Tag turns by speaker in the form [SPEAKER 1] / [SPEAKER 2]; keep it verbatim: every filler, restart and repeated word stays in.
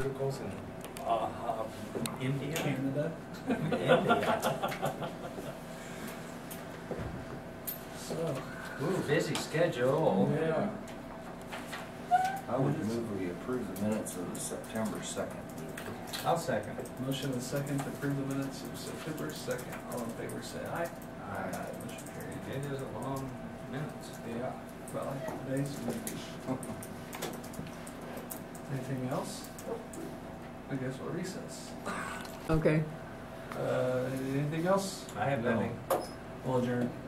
[SPEAKER 1] pharmaceuticals in uh, uh, India?
[SPEAKER 2] Canada.
[SPEAKER 1] India.
[SPEAKER 2] So,
[SPEAKER 3] Ooh, busy schedule.
[SPEAKER 2] yeah.
[SPEAKER 4] I would move we approve the minutes of the September second meeting.
[SPEAKER 3] I'll second.
[SPEAKER 2] Motion and second to approve the minutes of September second. All in favor say aye.
[SPEAKER 3] Aye.
[SPEAKER 2] Motion carried.
[SPEAKER 3] It is a long minutes.
[SPEAKER 2] Yeah, felt like today's week. Anything else? I guess we'll recess.
[SPEAKER 5] Okay.
[SPEAKER 2] Uh, anything else?
[SPEAKER 3] I have nothing.
[SPEAKER 2] We'll adjourn.